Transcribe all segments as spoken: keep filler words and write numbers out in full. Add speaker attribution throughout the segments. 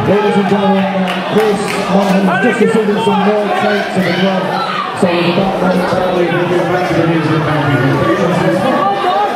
Speaker 1: Ladies and gentlemen, Chris Monaghan has just received some more tapes in the glove, so we're about momentarily we'll get back to the music. Thank you.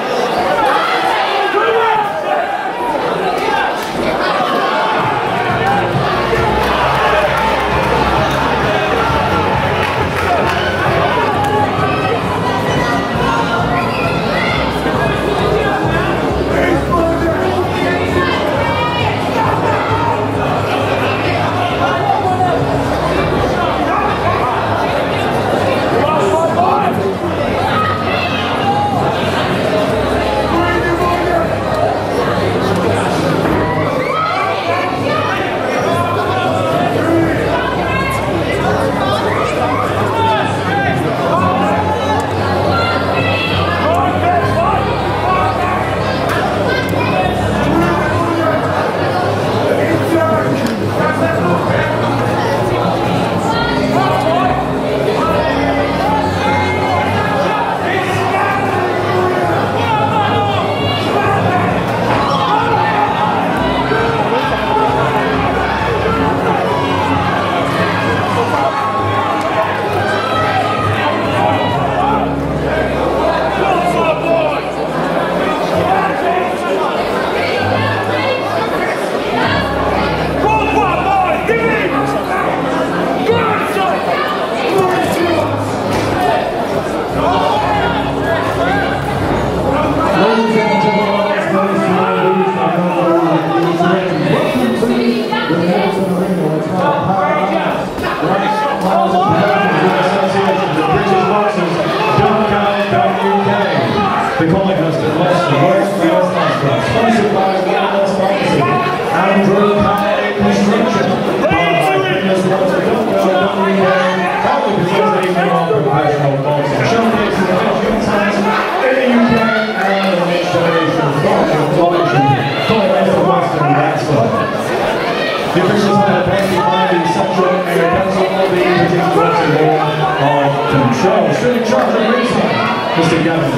Speaker 1: The officials have a penalty by the central area council of the British Boxing Board of Control. Still in charge of racing, Mister Gavin.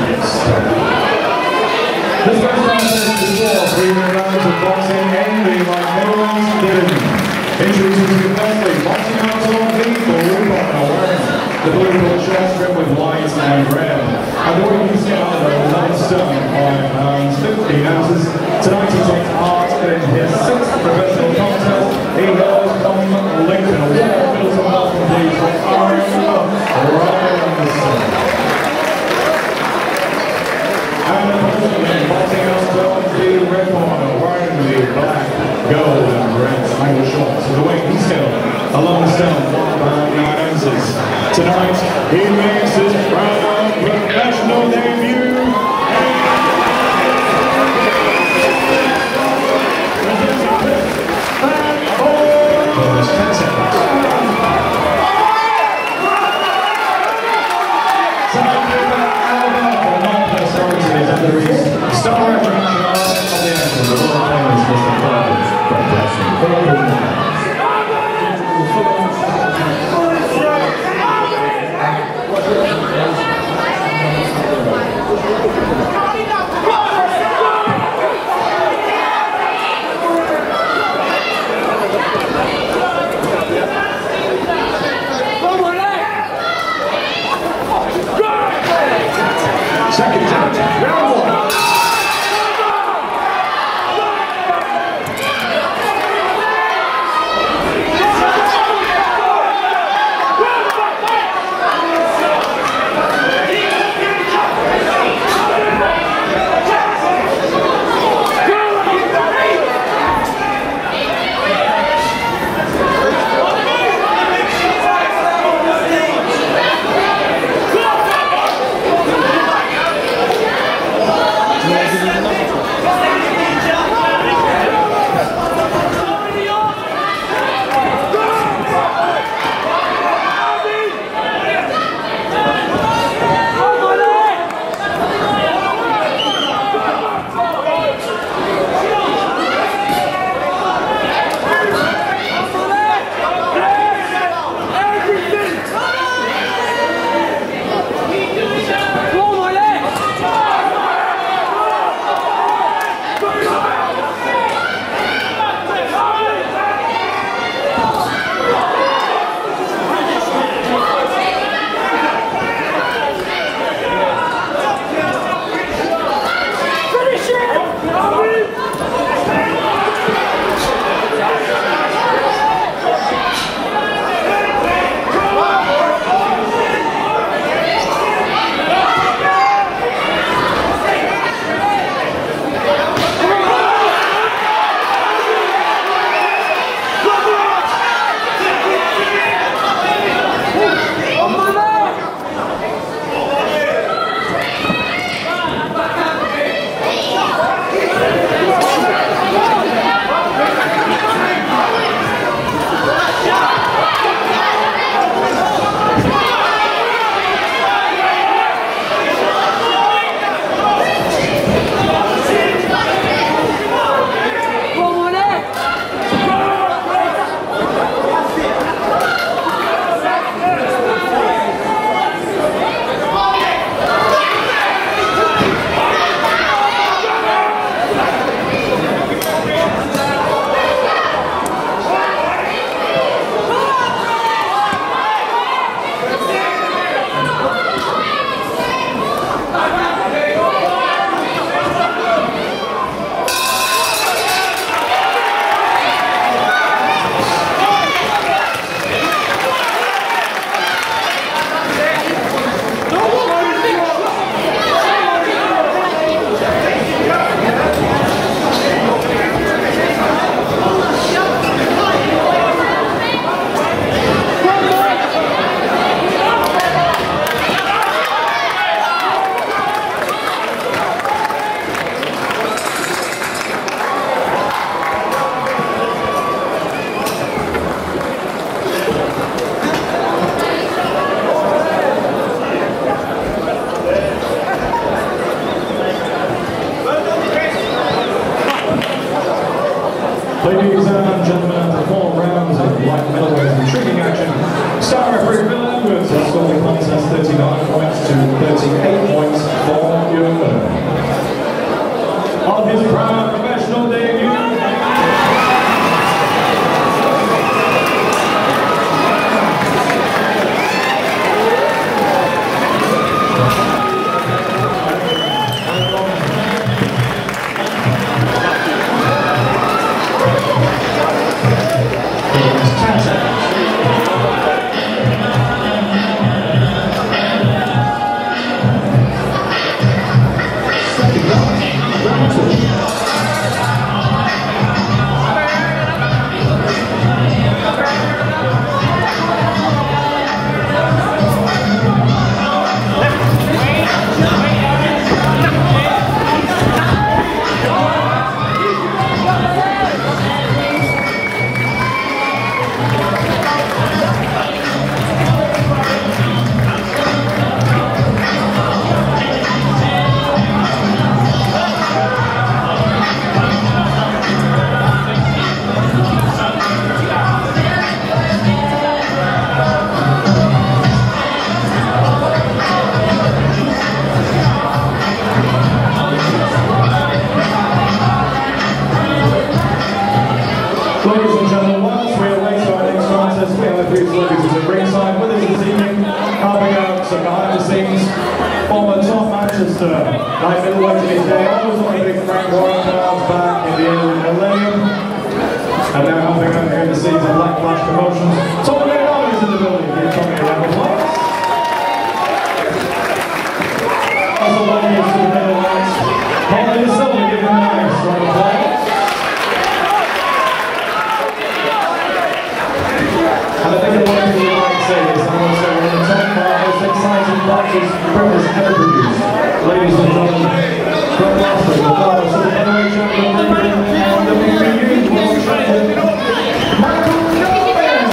Speaker 1: This first round is before three rounds of boxing in the Middleton division. Introducing to firstly, boxing out on the blue bottom wearing the blue coat shirt strip with white and red. And the way you see on the eleven stone five pounds fifteen ounces. Tonight he takes part in his sixth professional contest. He goes from Mulligan, a war Middleton welcome please for Barrett. And unfortunately, boxing out on the red corner, wearing the black, gold and red spangled shorts. The weight he's still eleven stone one pound nine ounces. Tonight he makes his proud professional debut. And to light middleweight these days. Always want to big Frank Warren crowds back in the end of the millennium. And now helping out here to see some Black Flash promotions. Top of their dollars in the building. Here coming around the place. Also welcome to the middleweights. Mulligan and Zelfa giving them a nice round of applause. And I think the one thing we might say is I want to say we're in the top five most exciting boxers Britain's ever produced. Ladies and gentlemen, from Boston, the father of the middleweight champion of Britain and the W B U world champion, Mulligan.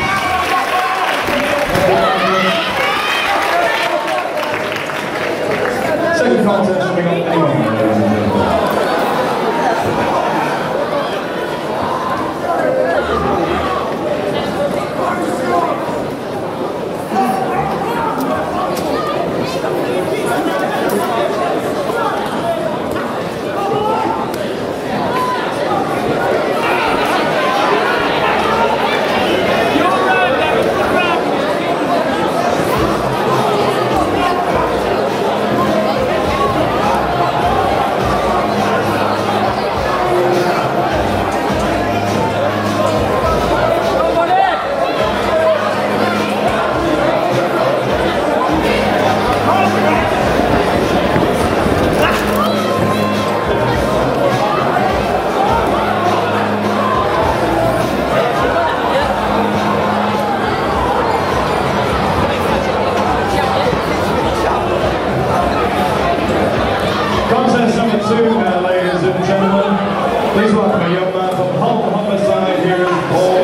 Speaker 1: Second contest coming up anyway. Please welcome a young man from Hull Homicide here in Paul.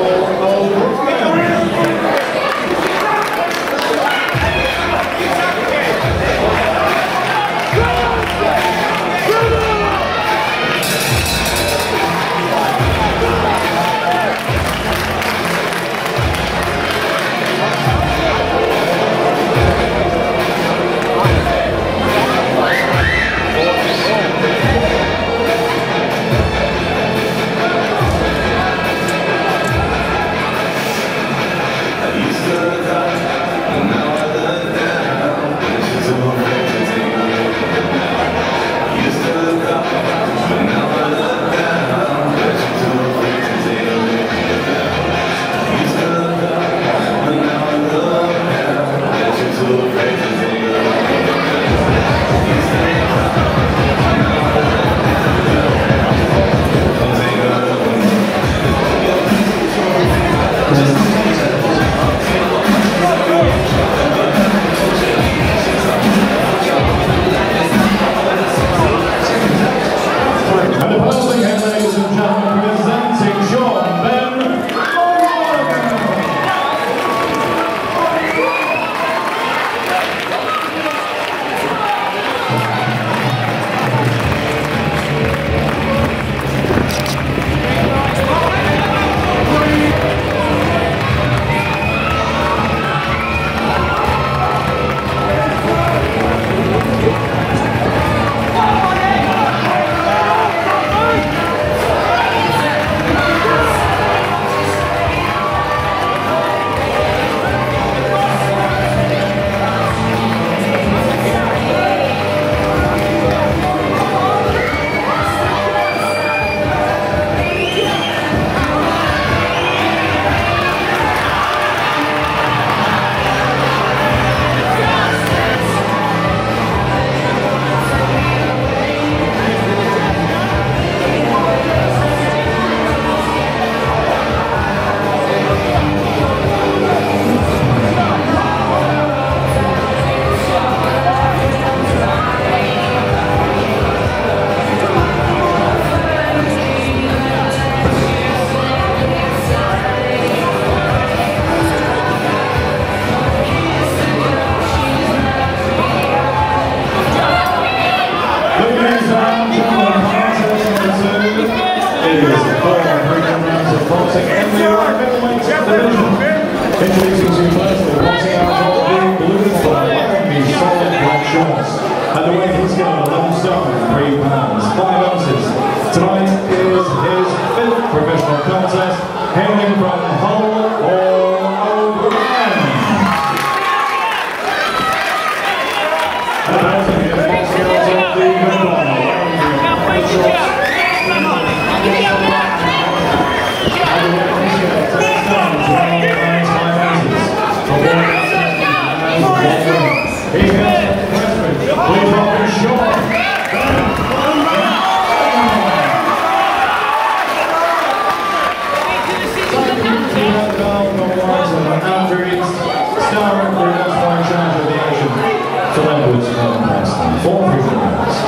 Speaker 1: Introducing to you first, the boxing out of being blue by wearing these solid black shorts. And the weight he's given eleven stone, three pounds, five ounces. Tonight is his fifth professional contest, hailing from Hull or Mulligan. And also his boxing twelve number ones and the boundaries. Starring the most fine charge of the action. From Edwards and Preston. Four fifty minutes.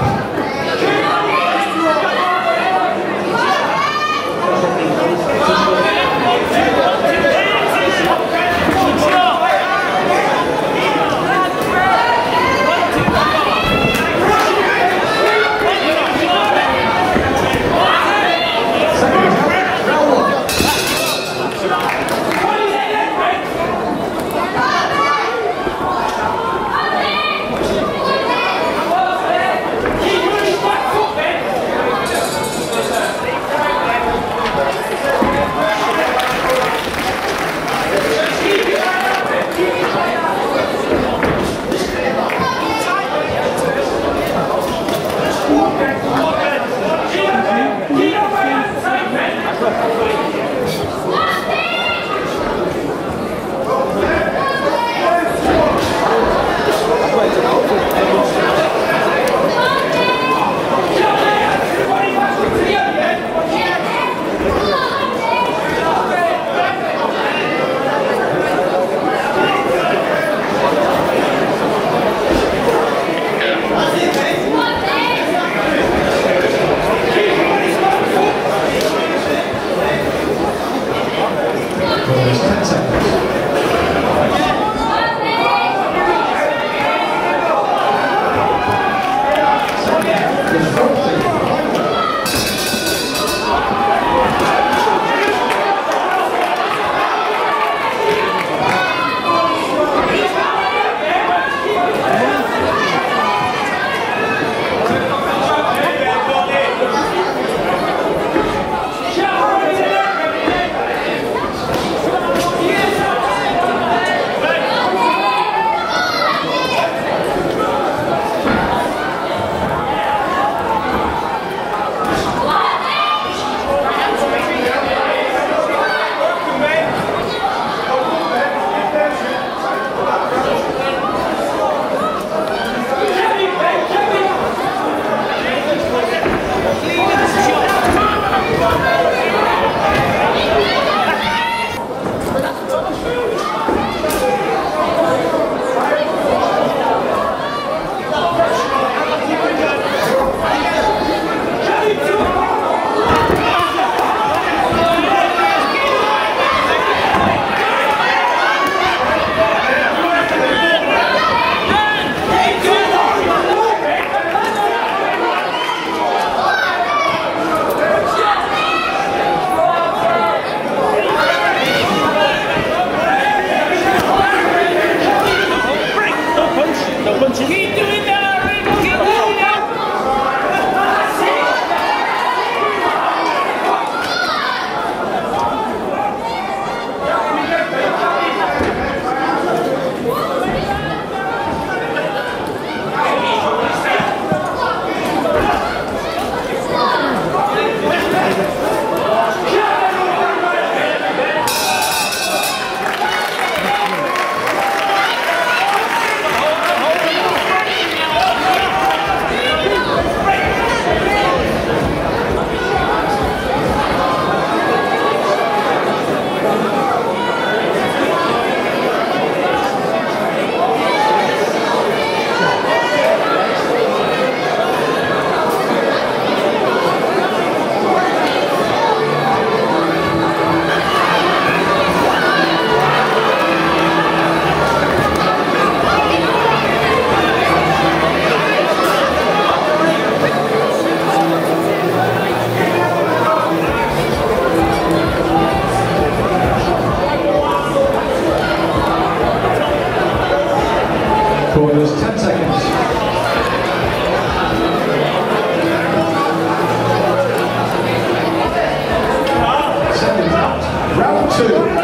Speaker 1: Corners, ten seconds. Seconds out. Round two.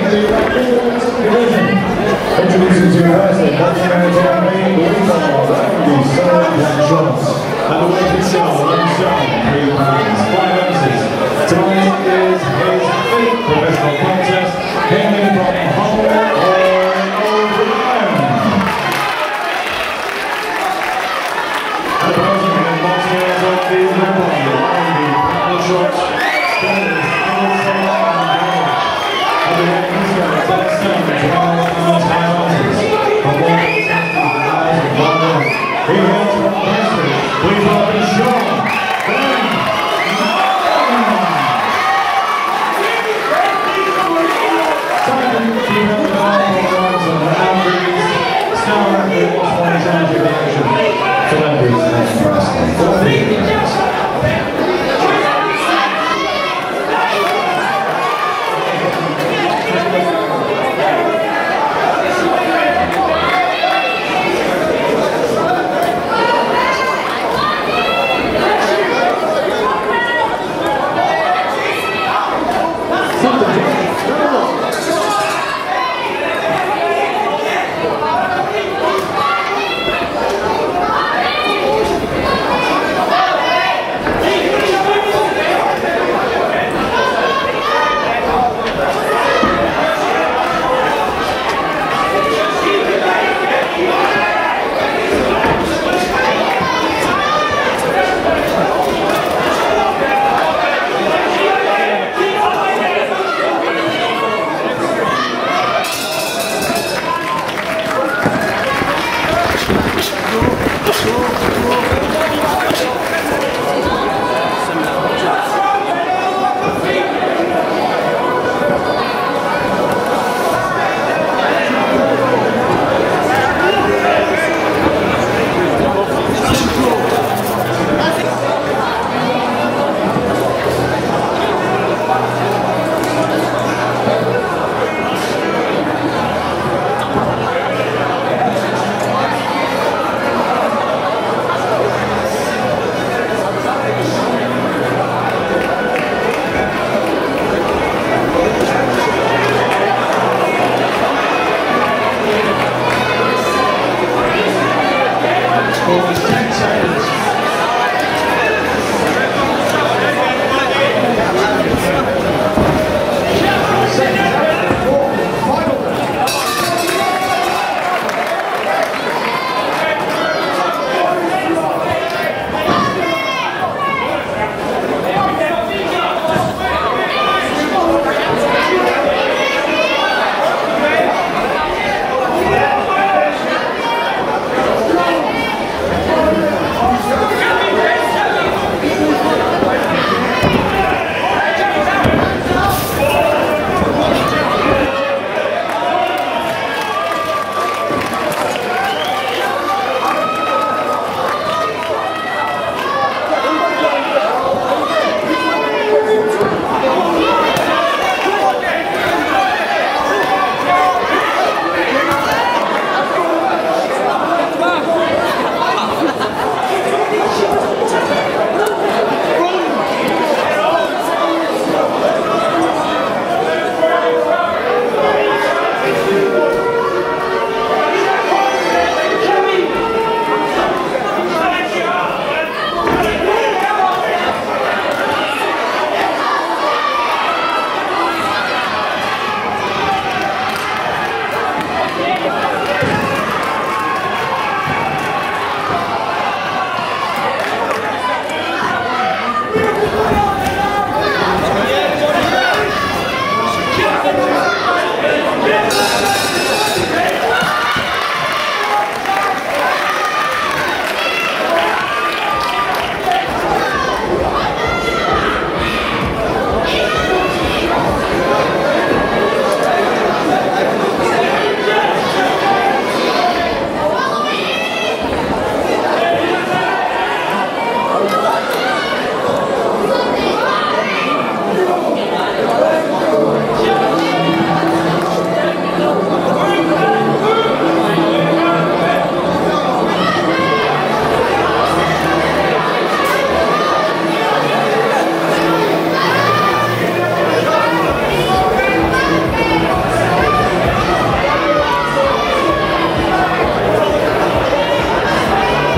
Speaker 1: Introducing to you firstly, boxing out on me, Randy Sullivan, one shots. And the weight itself, alongside three pounds, five ounces. Tonight is his fifth professional contest, hailing from Hull or Mulligan. And opposing him, boxing out on the rebel, Randy, one shots.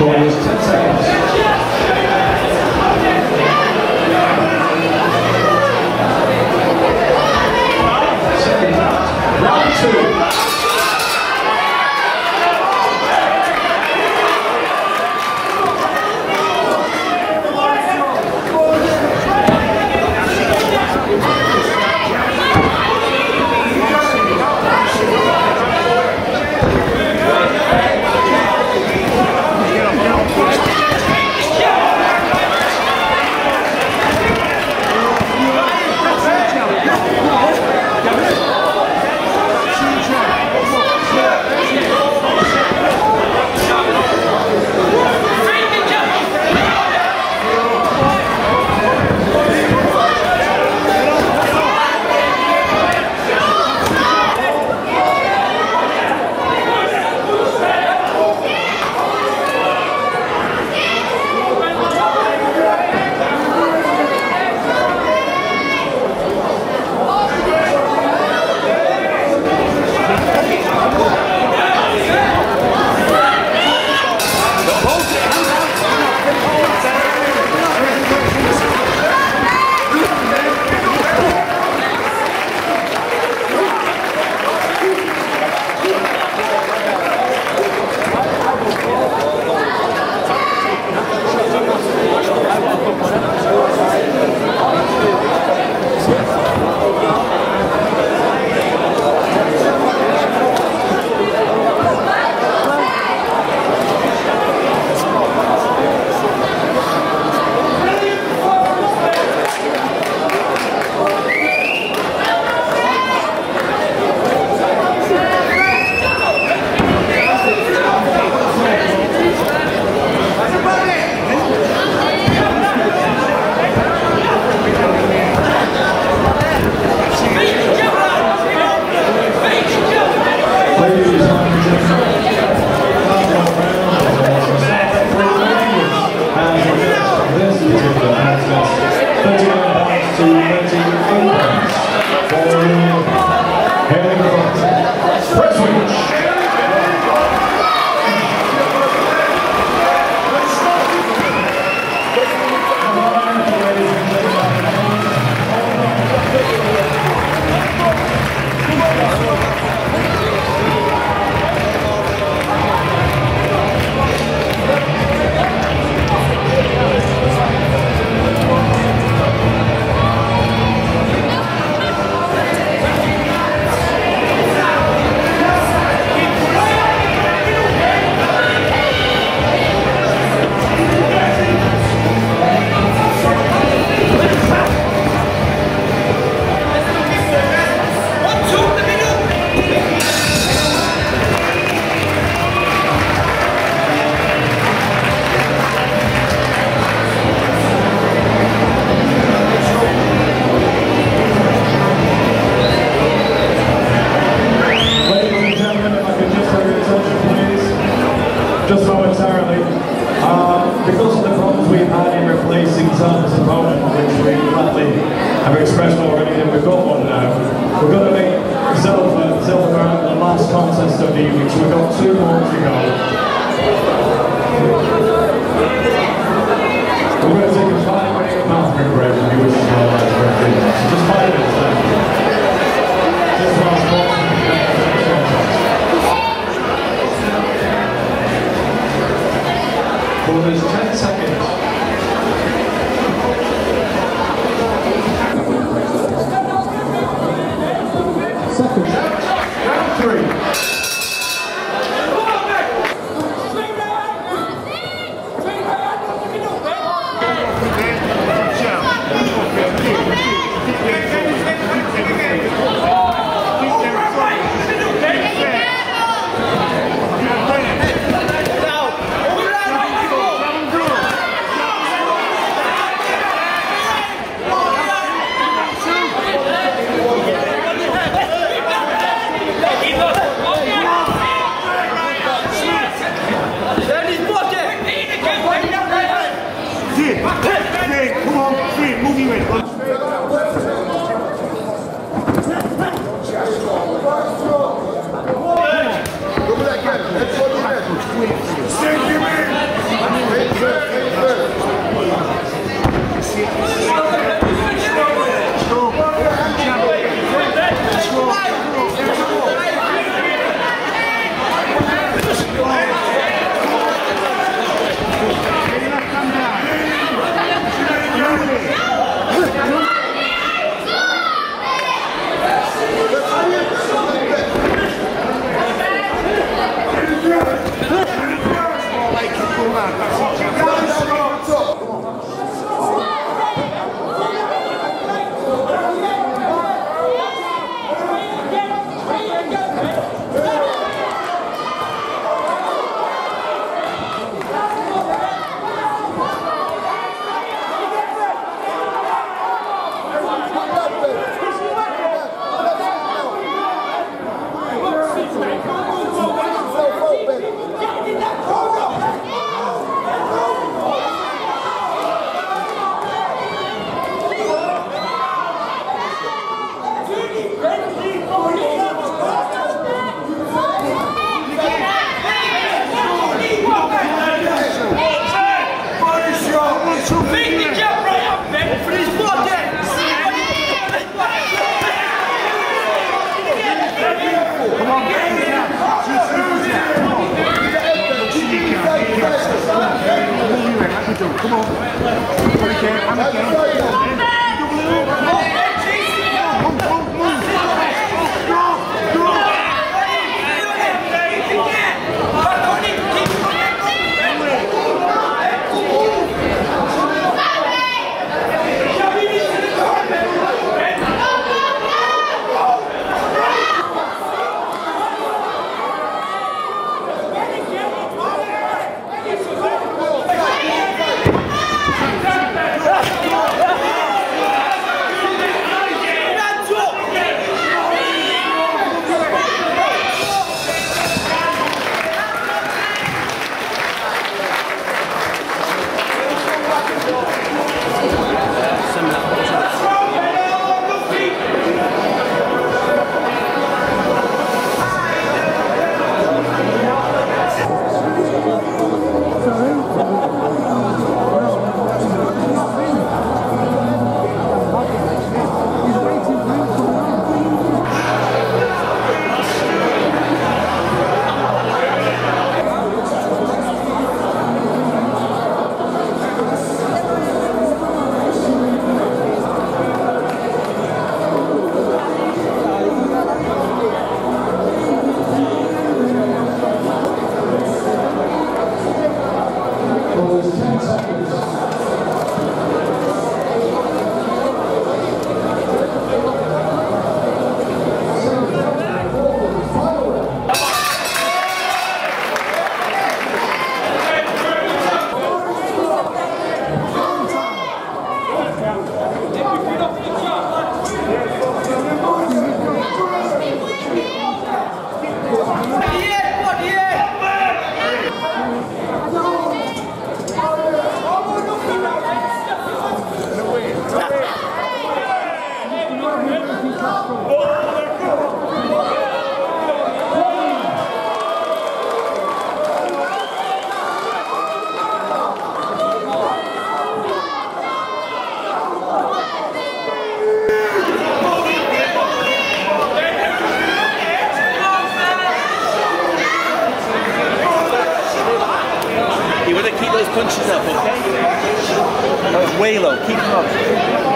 Speaker 1: is ten seconds. Second out. Round two. Zelfa's opponent, which we gladly have expressed already that we've got one now. We're going to make Zelfa, Zelfa Barrett the last contest of the evening, so we've got two more to go. We're going to take a five minute bathroom break if you wish to go out for a few minutes. So just five minutes then. Just last one. Well, there's ten seconds. Second. Round three.
Speaker 2: Punches up, okay? That was way low. Keep them up.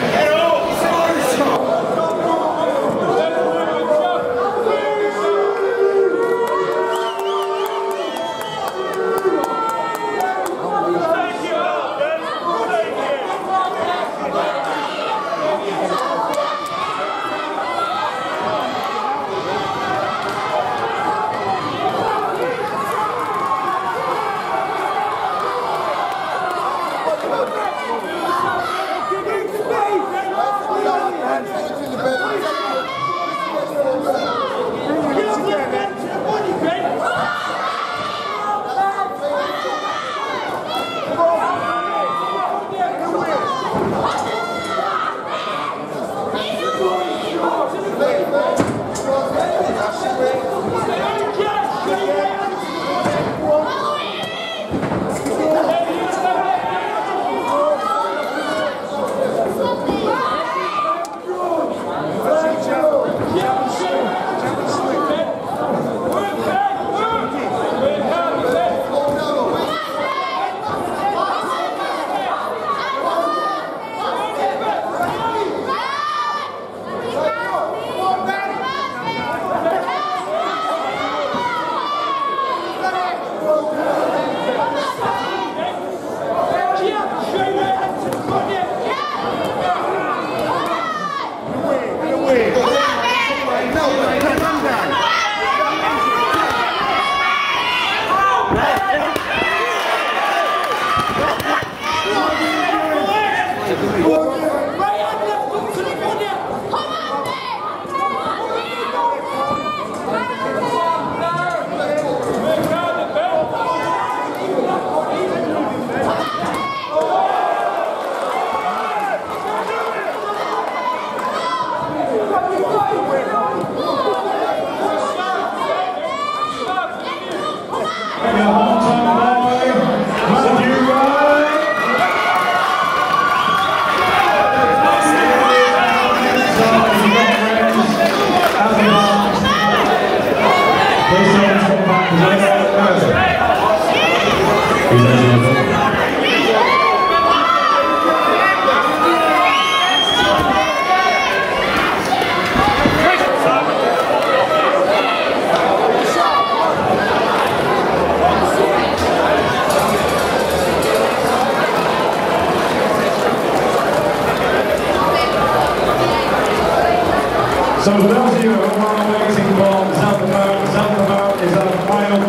Speaker 1: So for those of you who are waiting for Zelfa, Zelfa is our final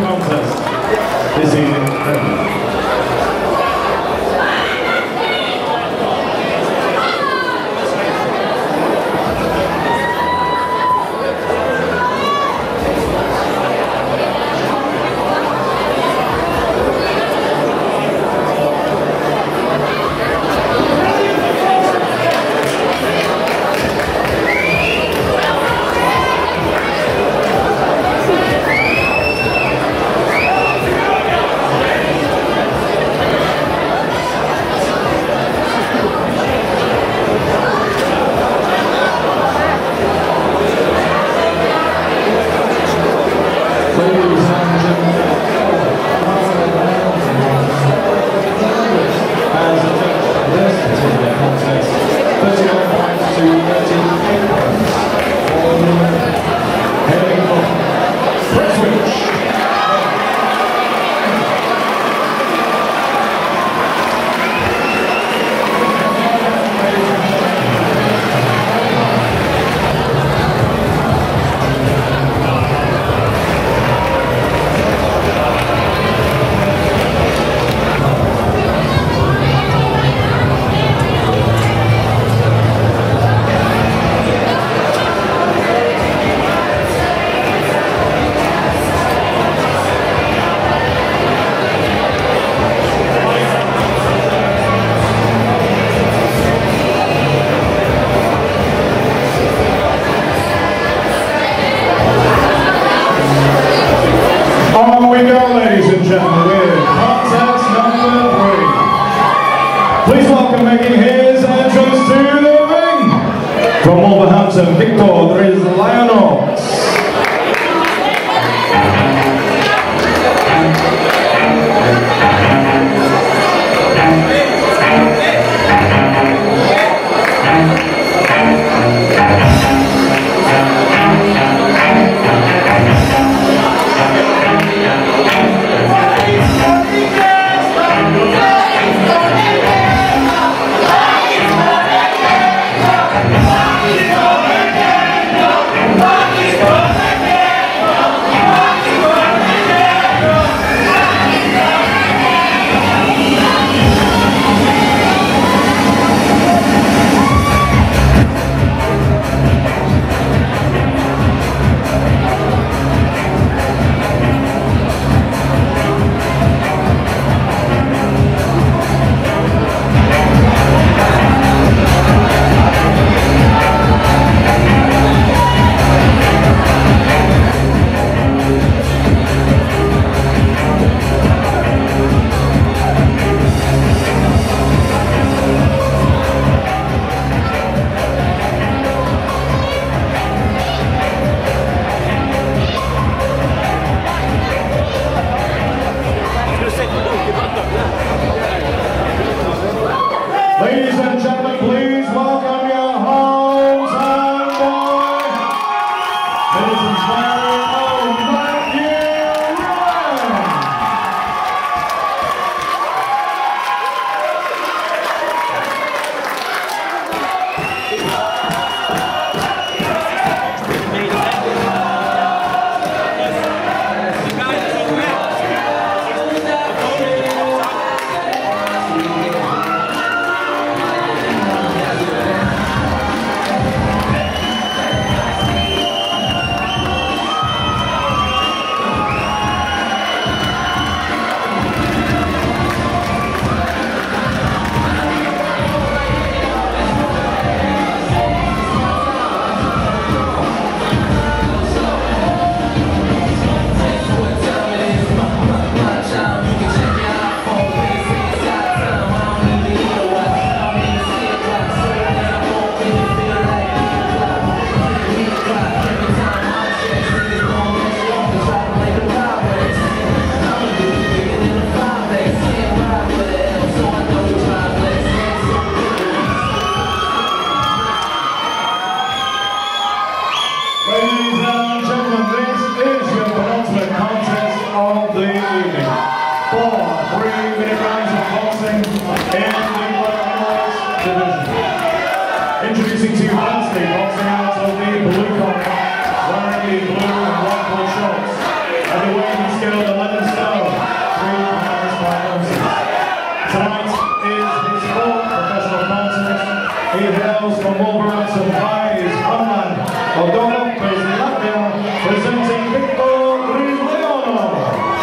Speaker 1: contest this evening. On we go, ladies and gentlemen, with contest number three. Please welcome, making his entrance to the ring, from Wolverhampton, Victor Drislyanos. Ladies and gentlemen, please welcome your hometown boy, Middleton's very own Matthew Ladies and gentlemen, this is your penultimate contest of the evening. Four three-minute rounds of boxing in the Welterweight division. Introducing to you firstly, boxing out of the blue corner, wearing the blue and white ball shorts, at the weighing scale of eleven stone, three pounds five ounces. Tonight is his fourth professional contest. He hails from Wolverhampton by his homeland of Dover, presenting Victor Drislyanos.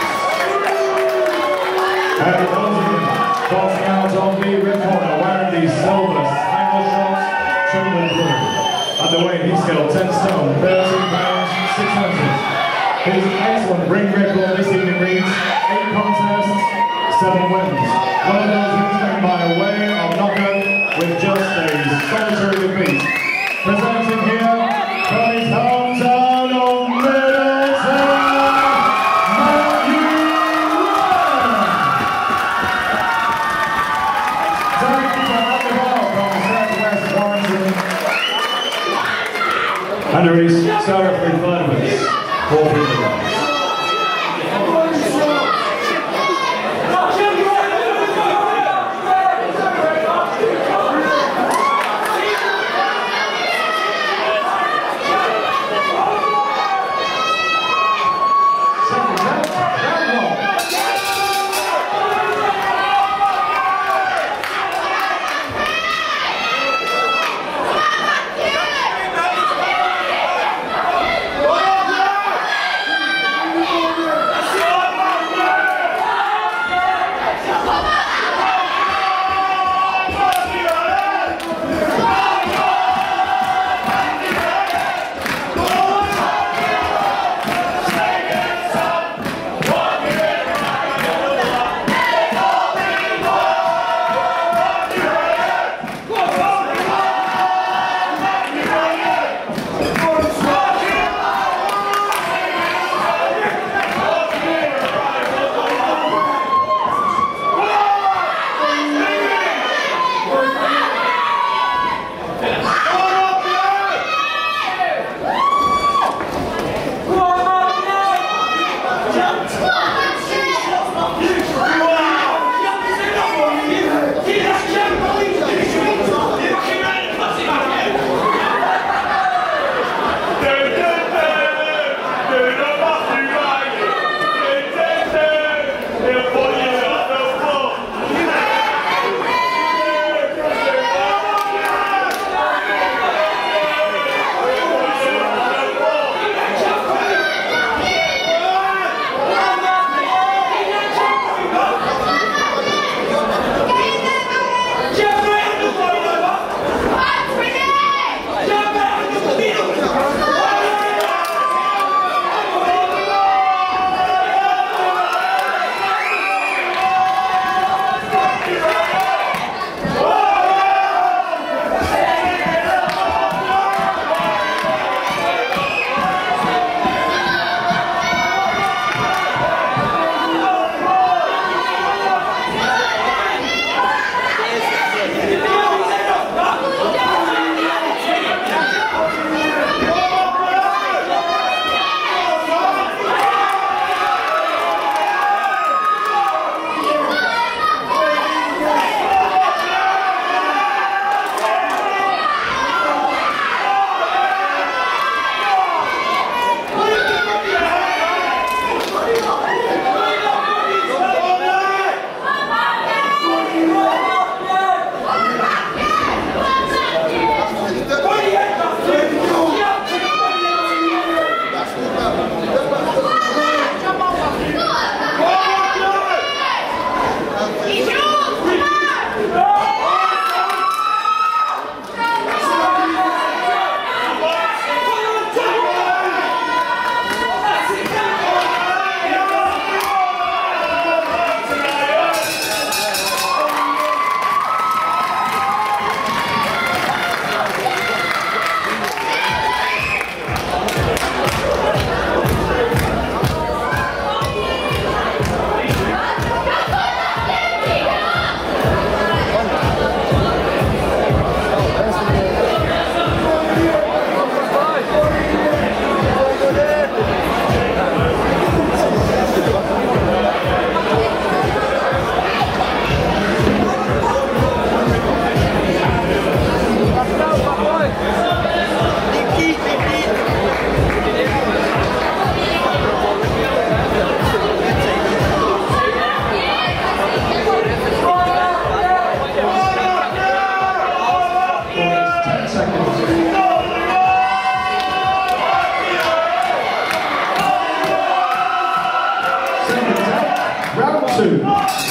Speaker 1: And Mulligan, boxing out on the red corner, wearing the silver spangle shorts, trimmed with blue. At the weight, he scaled ten stone, thirteen pounds, six ounces. His excellent ring record this evening reads eight contests, seven wins. One of those wins came by way of knockout with just a solitary defeat. Presenting here from his hometown of Middleton, Matthew Taking at the ball from Southwest Warrington. Under his sorrowful influence, four people. two.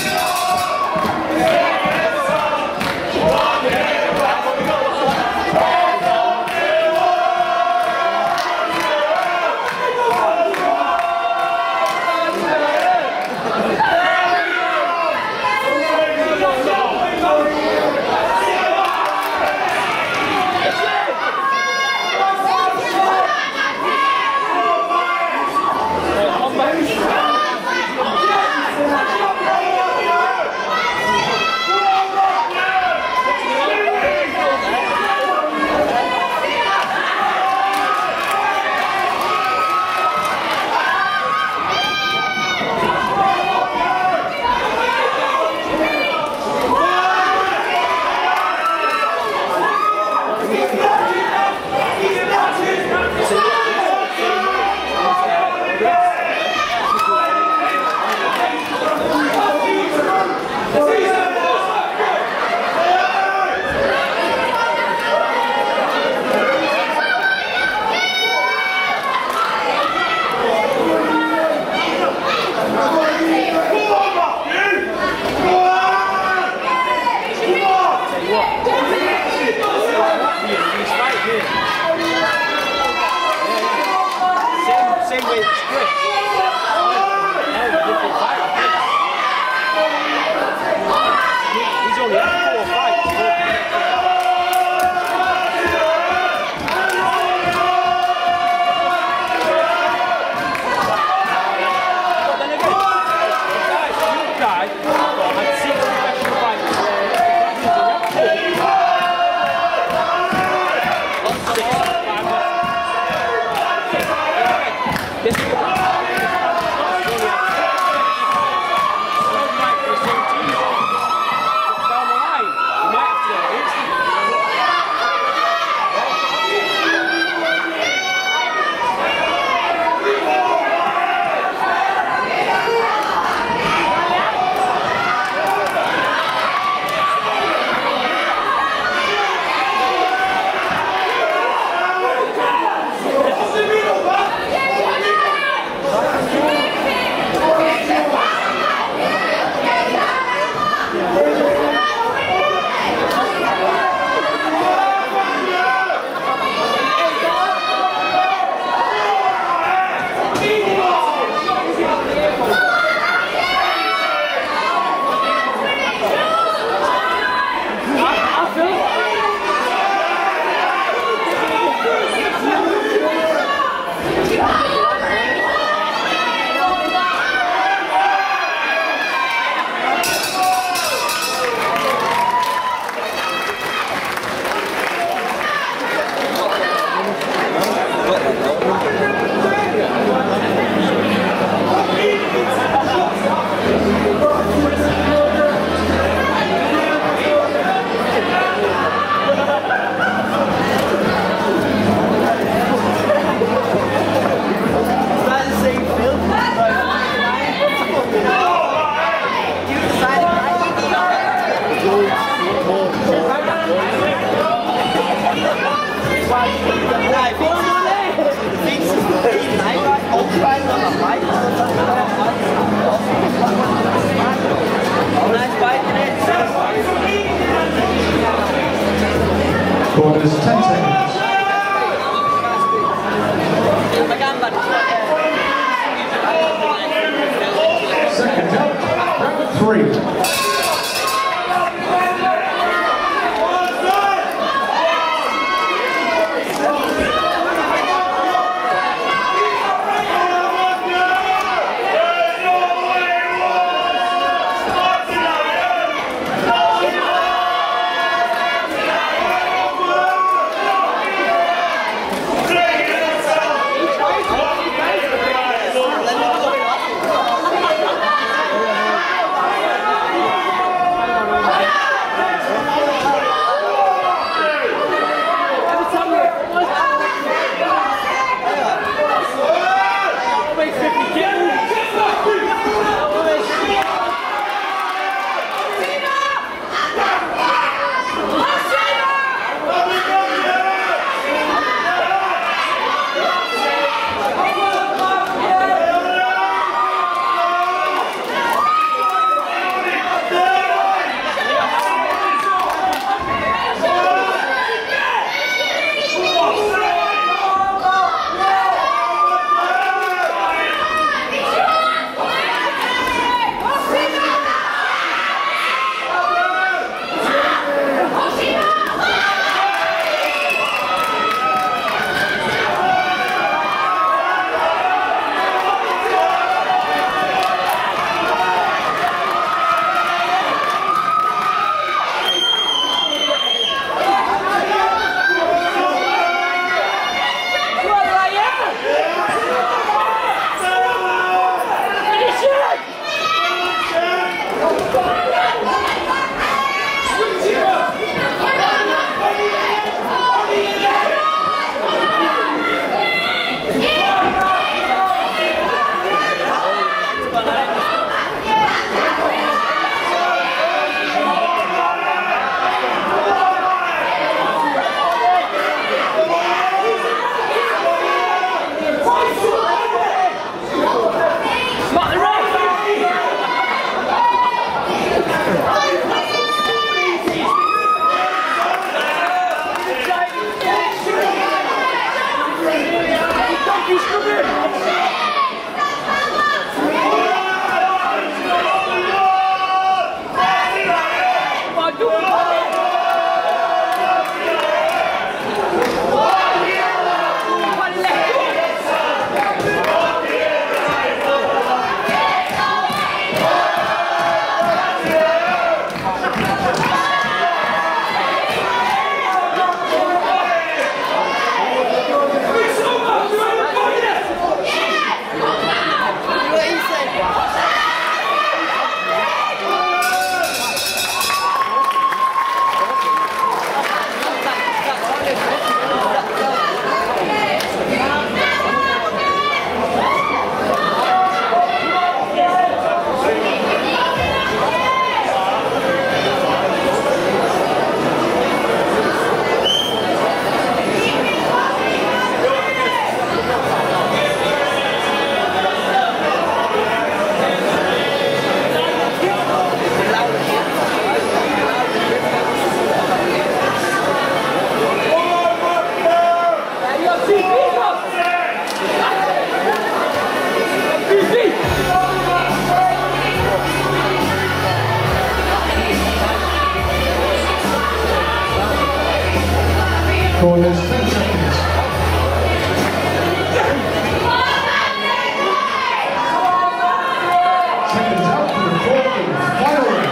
Speaker 1: Quarters, ten seconds. Second up, round three. Corners, ten seconds. Seconds out for the fourth, firing.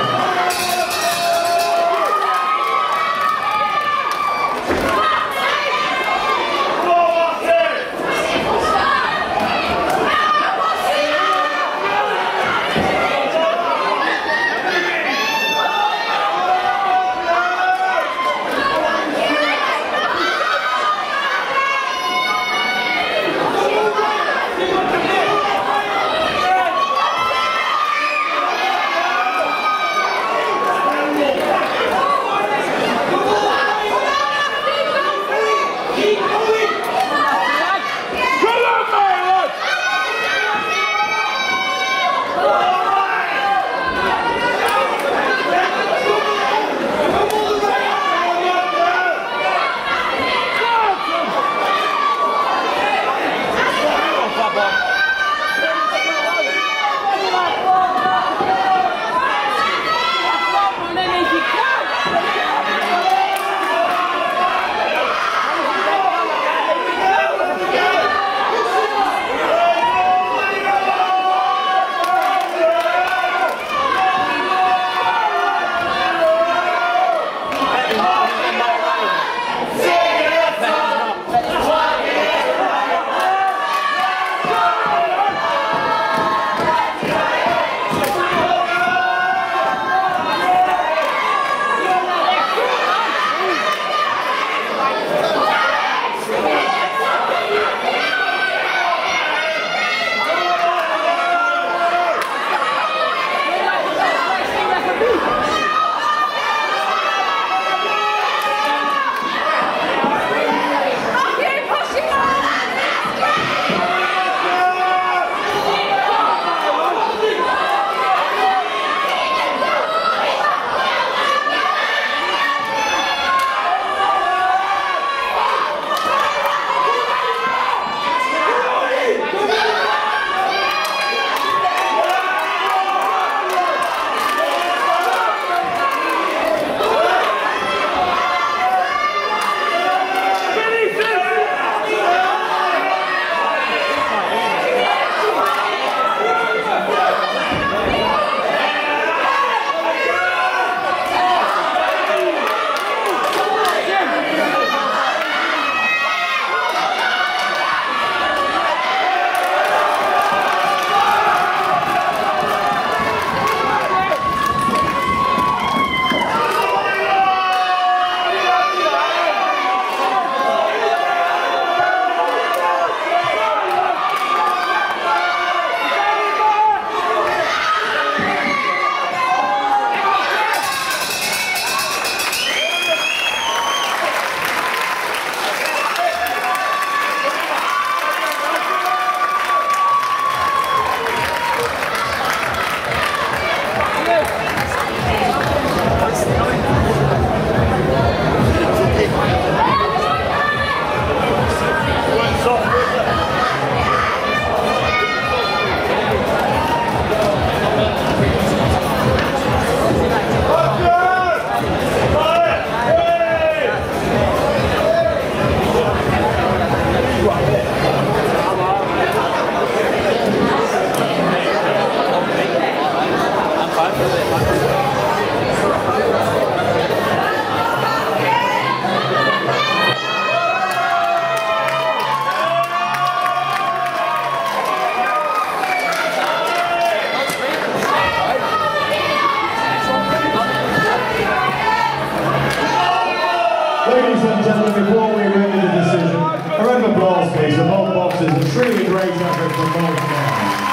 Speaker 1: Ladies and gentlemen, before we render the decision, a round of applause please for both boxers. A truly great effort from both men.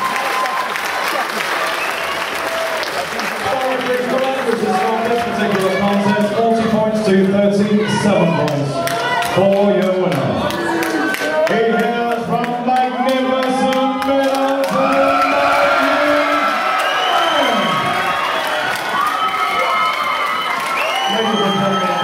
Speaker 1: Barrett collaborators in this particular contest, forty points to thirty-seven points for your winner. He hails from magnificent Middleton. Ladies and gentlemen,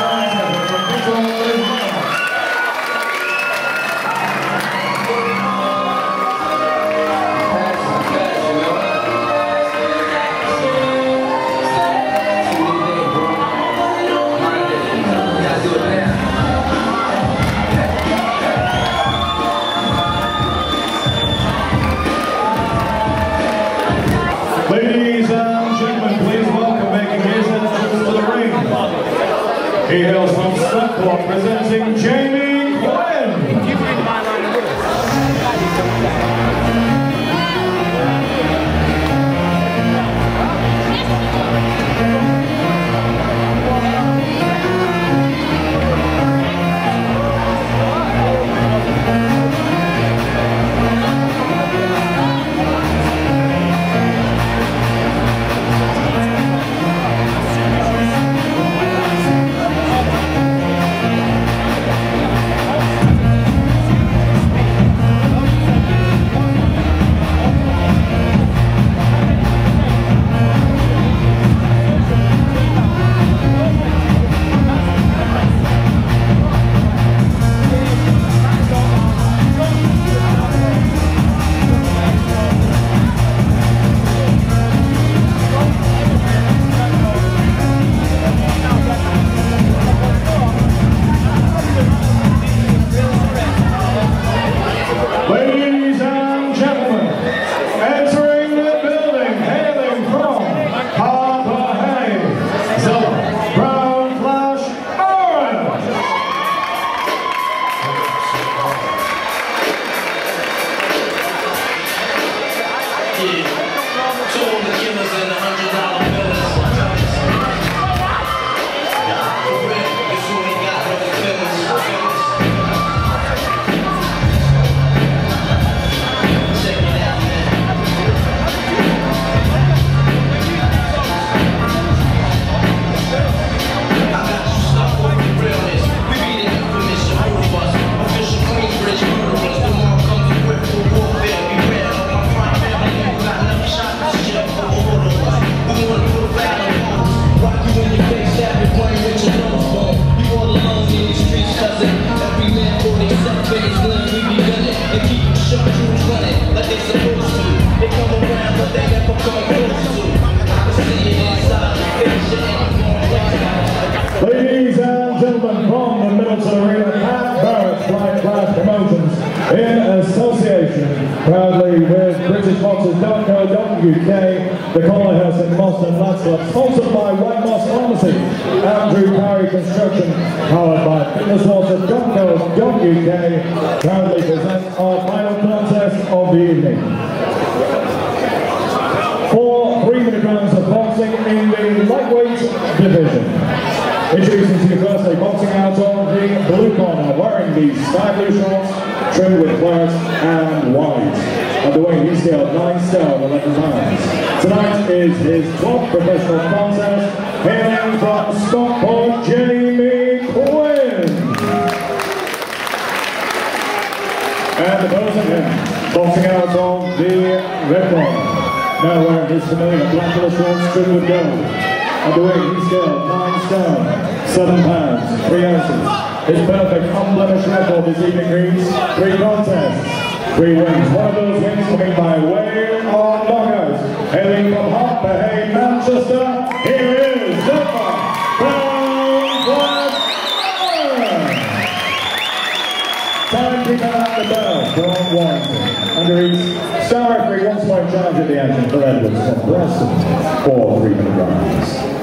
Speaker 1: He hails from Zelfa, presenting Jamie Quinn. Ladies and gentlemen, from the Middleton Arena at Barrett Flight Class Promotions, in association proudly with British Boxers dot co dot U K, the Collar House and Boston Lads Club, sponsored by White Moss Pharmacy, Andrew Parry Construction, powered by Fitness Boxers dot co dot U K, proudly presents our final contest of the evening. Four three-minute rounds of boxing in the lightweight division. Introducing to you firstly, boxing out of the blue corner, wearing the sky blue shorts, trimmed with claret and white. And the weight he scaled nine stone, eleven pounds. Tonight is his twelfth professional contest, hailing from Stockport, Jamie Quinn. And opposing him, boxing out of the red corner, now wearing his familiar black collar shorts, trimmed with gold. And the weight he scaled nine stone, seven pounds, three ounces. His perfect unblemished record this evening reads three contests, three wins. One of those wins coming by way of knockout. Hailing from Hartlepool, Manchester, here is Zelfa. Brown, black, iron. Timekeeper at the bell from Warrington. Under each star referee, one point charge at the action for Edwards from Preston for three minute rounds.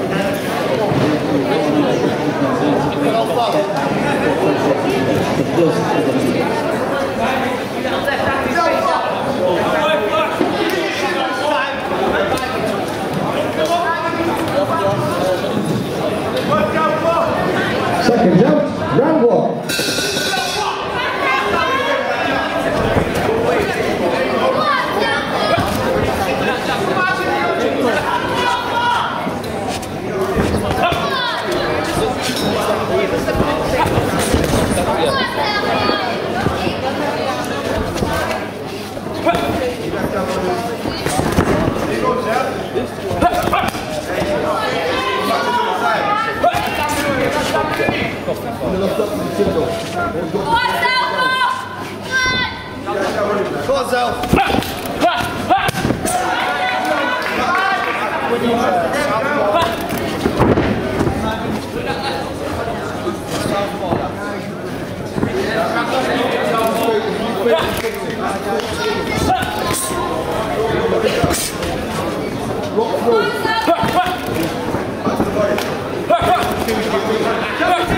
Speaker 1: Second jump, round one. Go on, Zelfa! Rock through.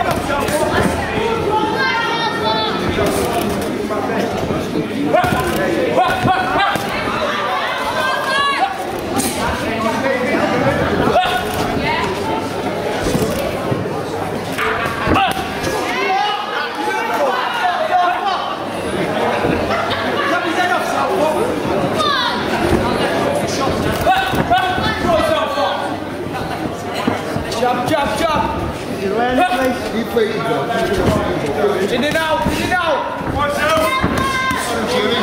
Speaker 3: Keep fighting, Joe.
Speaker 4: In and out, in and out.
Speaker 3: Watch out. Jimmy.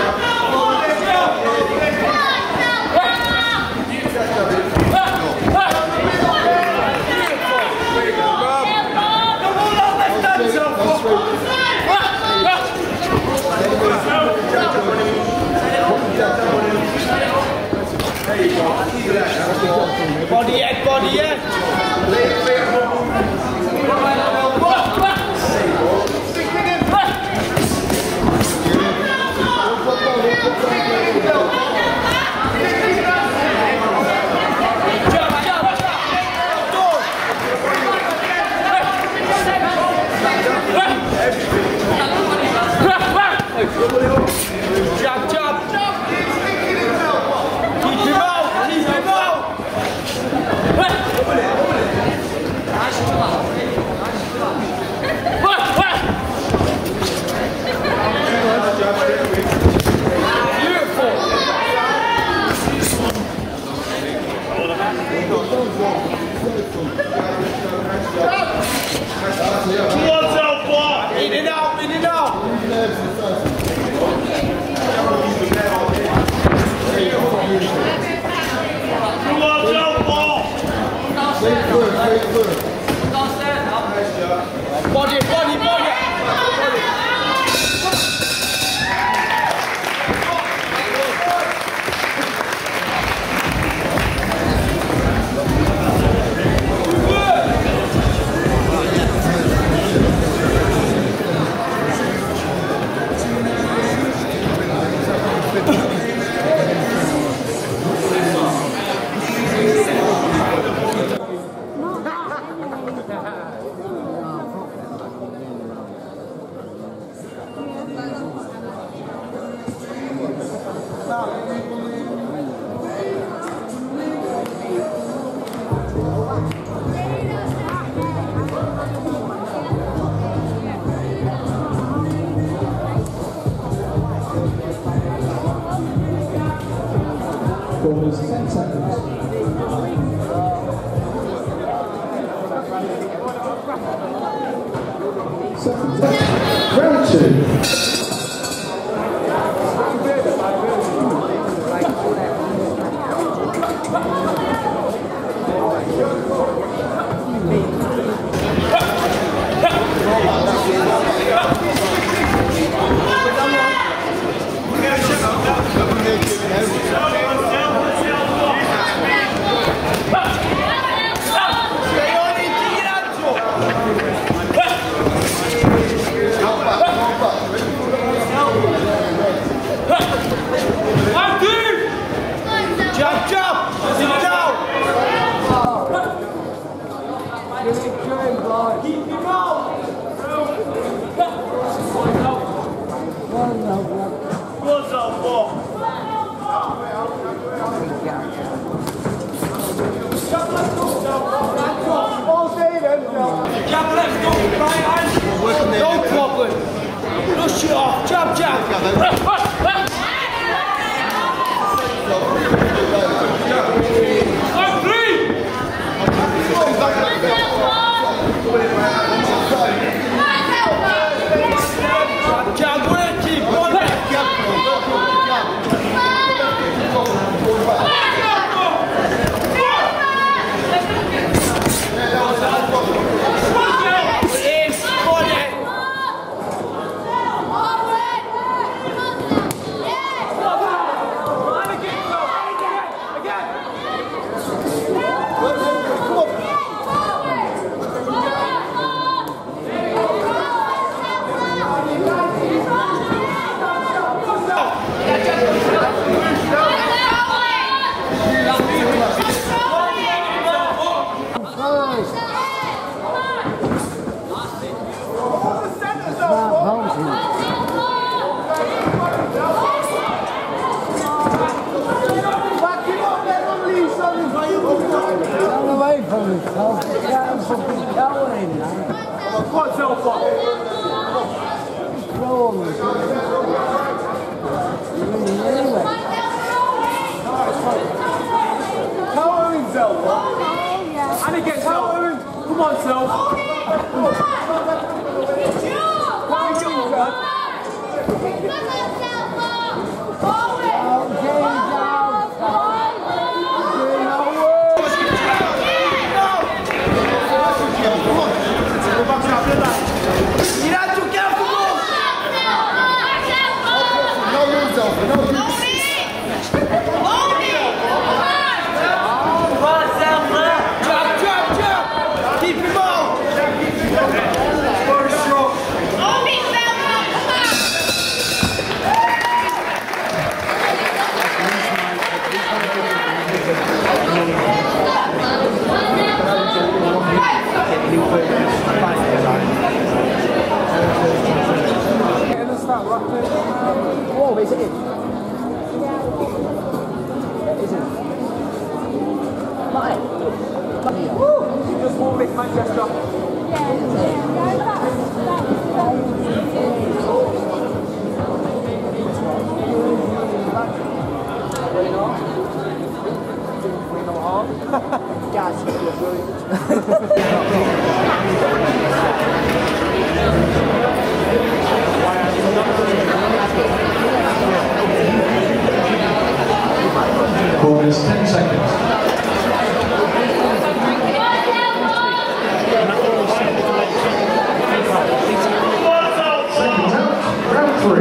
Speaker 4: Body head, body head. Jab, jab. Keep him out, keep him out.
Speaker 2: Towards Zelfa!
Speaker 4: In and out, in and out.
Speaker 2: Towards Zelfa!
Speaker 4: Body, body, body.
Speaker 1: Corners ten seconds. Seconds. Round two.
Speaker 4: Jump, jump! Sit down! Keep him out!
Speaker 2: Towards Zelfa!
Speaker 4: Jump left, go right hand. No problem. Push it off. Jump, jump. I'm three. Jump, go ahead, keep going.
Speaker 2: What's Zelfa? Power in Zelfa. And again, Zelfa. Come on, Zelfa.
Speaker 5: Whoa, is it? Is it? Right. Woo! Just one big Manchester.
Speaker 1: Bonus ten seconds. Seconds out, round three.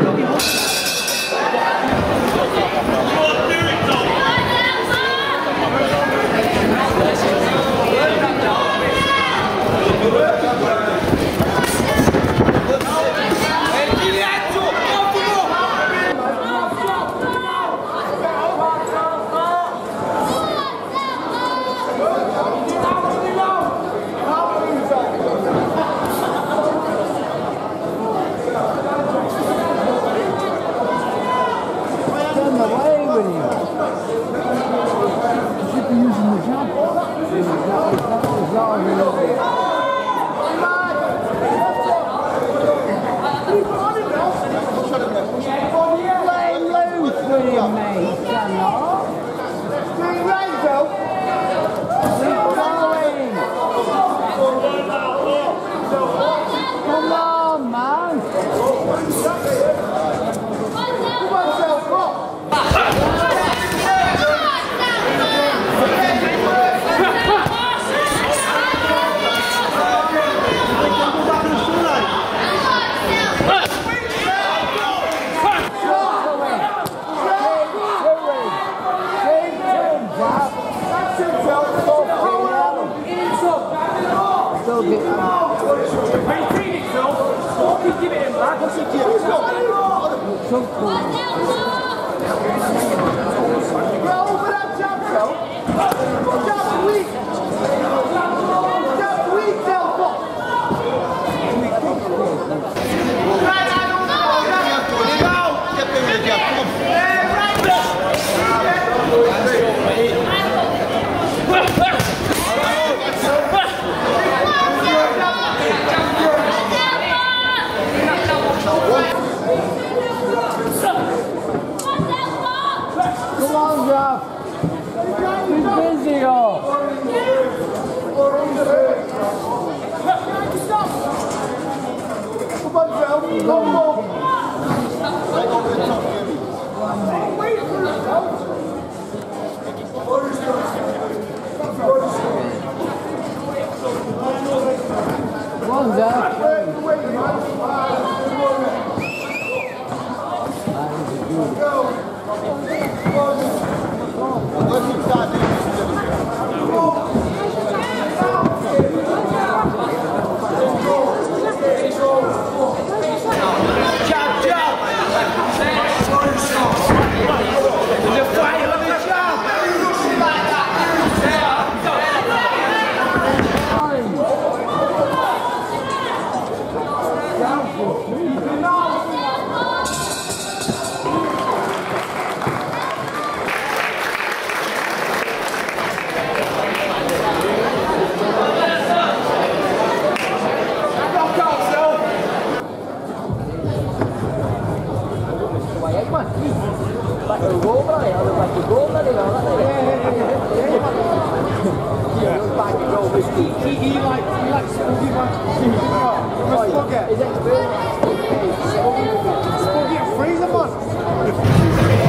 Speaker 5: Gỗ nó đi vào đó. He, he like, he likes spooky man. Spooky. His experience. Spooky and freezer man.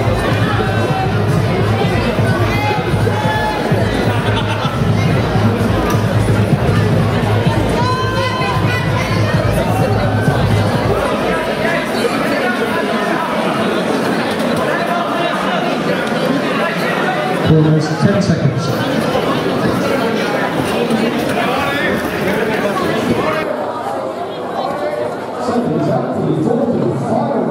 Speaker 1: Almost ten seconds. Something's out for the fourth and final.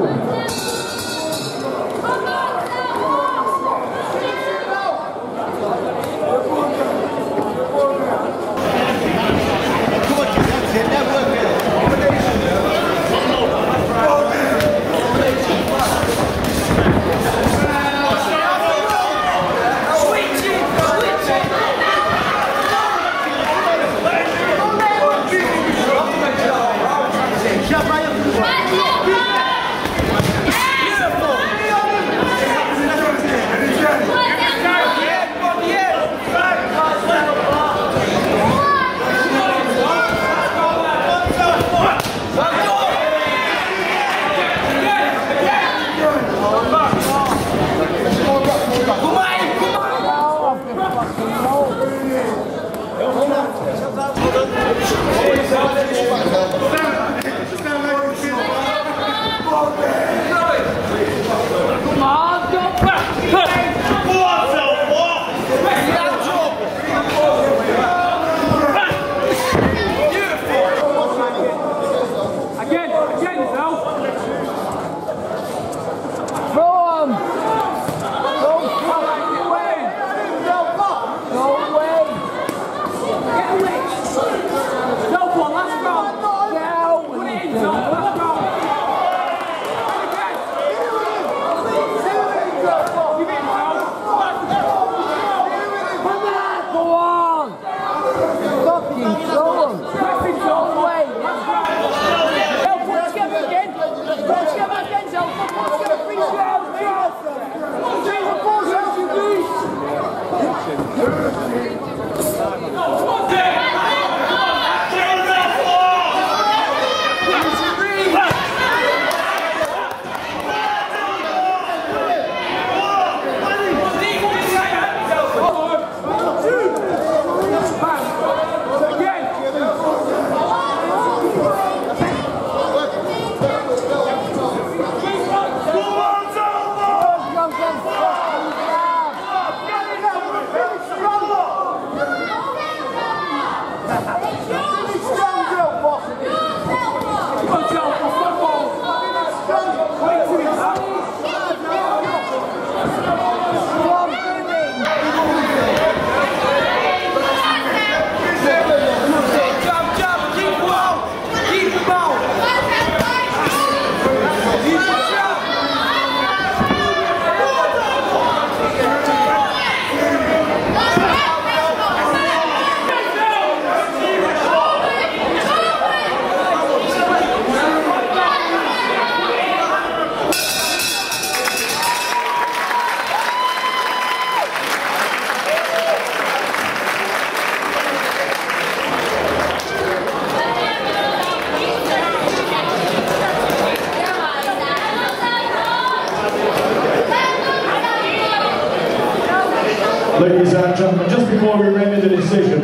Speaker 1: Ladies and gentlemen, just before we render the decision,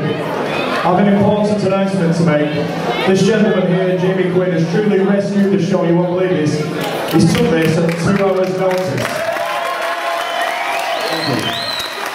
Speaker 1: I have an important announcement to make. This gentleman here, Jamie Quinn, has truly rescued the show. You won't believe this. He's took this at two hours' notice. Thank you.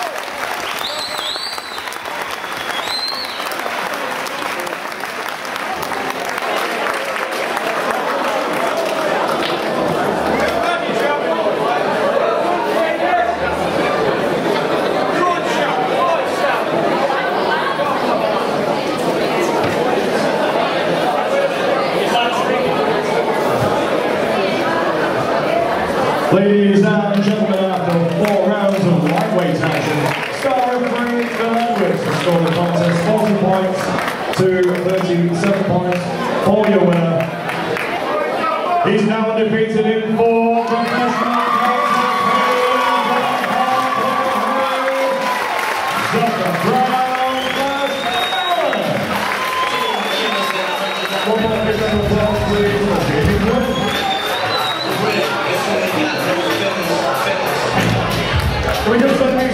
Speaker 1: Ladies and gentlemen, after four rounds of lightweight action, star referee Phil Edwards has scored the contest forty points to thirty-seven points for your winner. He's now undefeated in four professional Zelfa.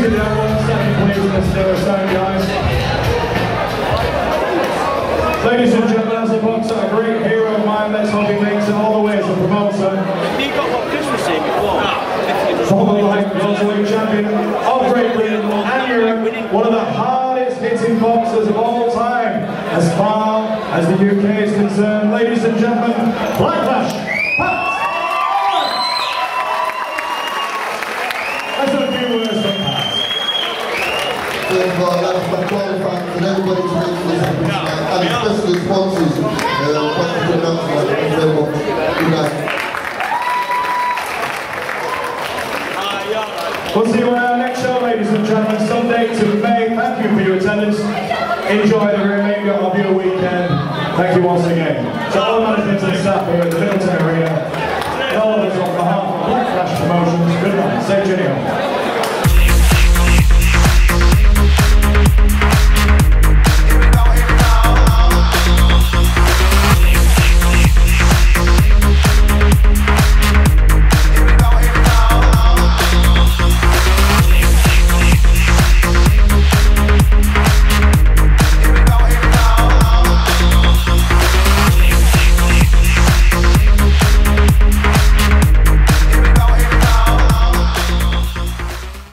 Speaker 1: and gentlemen, second please in this newer stand, guys. Ladies and gentlemen, as a boxer, a great hero of mine, let's hope he makes it all the way as a promoter.
Speaker 2: He got what Christmas here before.
Speaker 1: Former light welterweight champion of Great Britain and Europe, one of the hardest hitting boxers of all time, as far as the U K is concerned. Ladies and gentlemen, Blacklash, Pat! Let's have a few words from Pat.
Speaker 6: First of all, I'd like to thank all the fans and everybody to make this happen tonight, and especially the sponsors. Uh, thank you for coming out tonight. Thank you very much. Good night.
Speaker 1: We'll see you on our next show, ladies and gentlemen, Sunday to May. Thank you for your attendance. Enjoy the remainder of your weekend. Thank you once again. So all management and staff here at the Middleton Arena, and all of us on behalf of Blacklash Promotions, good night. Say Jenny.